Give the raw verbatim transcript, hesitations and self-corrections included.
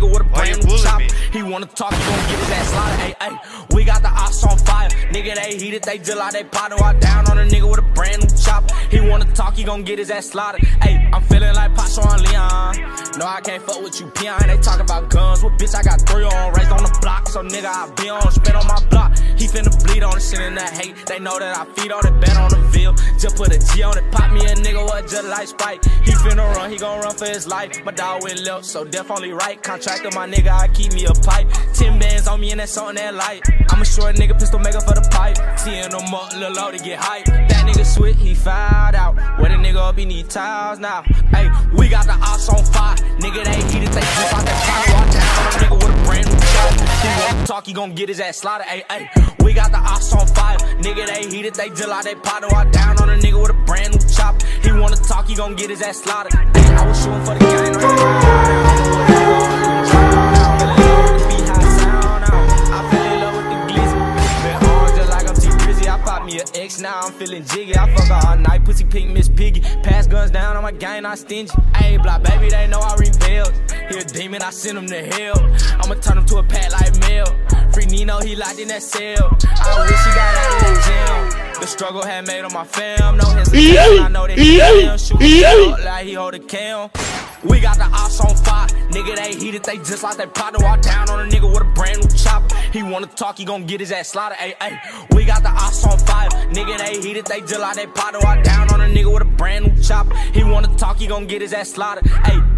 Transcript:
nigga with a brand new chop. He wanna talk, he gon' get his ass slaughtered. Hey, hey, we got the ops on fire. Nigga, they heated, they deal out, they pot while down on a nigga with a brand new chop. He wanna talk, he gon' get his ass slaughtered. Hey, I'm feeling like Pacho on Leon. No, I can't fuck with you, peon. They talk about guns. Well, bitch, I got three on, raised on the block. So, nigga, I be on, spin on my block. He finna bleed on the shit in that hate. They know that I feed on it, bet on the veal. Just put a G on it, pop me a nigga with just like Spike. He finna run, he gon' run for his life. My dog went left, so death only right. Contractor, my nigga, I keep me a pipe. Ten bands on me and that's something that light. I'm a short nigga, pistol maker for the pipe. Teeing them up, lil' low to get hype. That nigga switch, he fouled out. Where the nigga up, he need towels now. Hey, we got the ops on fire. Nigga, they heated, they just out that fire. Walk down, nigga with a brand new chop. He wanna talk, he gon' get his ass slaughtered. Hey, hey, we got the ops on fire. Nigga, they heated, they deal out, they pot walk down on a nigga with a brand new chop. He wanna talk, he gon' get his ass slaughtered. Hey, I was shooting for the gang right now. Me a X, now I'm feeling jiggy. I fuck her all night, pussy pink, Miss Piggy. Pass guns down on my gang, not stingy. Ayy, block, baby, they know I rebelled. He a demon, I send him to hell. I'ma turn him to a pack like mail. Free Nino, he locked in that cell. I wish he got out of that jail. The struggle had made on my fam. No hesitation, I know that he damn. Shoot up like he hold a cam. We got the ops on fire. Nigga, they heated, they just like they pot walk down on a nigga with a brand new chop. He wanna talk, he gon' get his ass slaughtered. Ay, ay, we got the ops on fire. Nigga, they heated, they just like they pot walk down on a nigga with a brand new chop. He wanna talk, he gon' get his ass slaughtered. Ay.